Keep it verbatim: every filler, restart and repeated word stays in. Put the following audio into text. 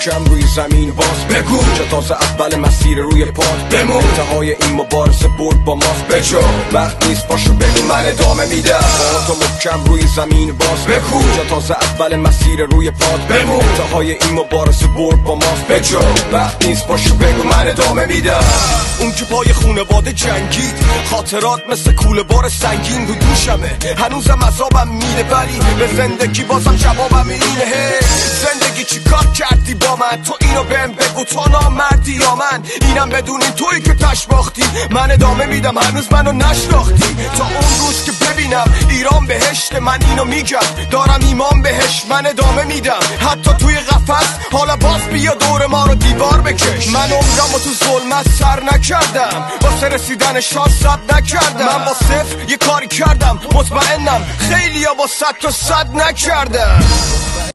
محکم روی زمین باز بگو که تازه اول مسیر روی پاد بمون انتهای این مبارزه برد با ماست بجو وقت نیست پاشو بگو من ادامه میدم با تو محکم روی زمین باز بگو که تازه اول مسیر روی پاد بمون انتهای این مبارزه برد با ماست بجو وقت نیست پاشو بگو من ادامه میدم اون که پای خونواده جنگید خاطرات مثل کوله بار سنگین رو دوشمه هنوزم عذابم میده ولی به زندگی بازم جوابم اینه زندگی چی کار کردی با من تو اینو بهم بگو تو نامردی یا من اینم بدونی تویی که تش باختی من ادامه میدم هنوز منو نشناختی تا اون روز که ببینم ایران بهشت من اینو میگم دارم ایمان بهش من ادامه میدم حتی توی قفس حالا باز بیا دور ما رو دیوار بکش من عمرمو تو ظلمت سر نکردم واسه رسیدن شان صد نکردم من با صفر یه کاری کردم مطمئنم خیلی ها با صد تا صد نکردم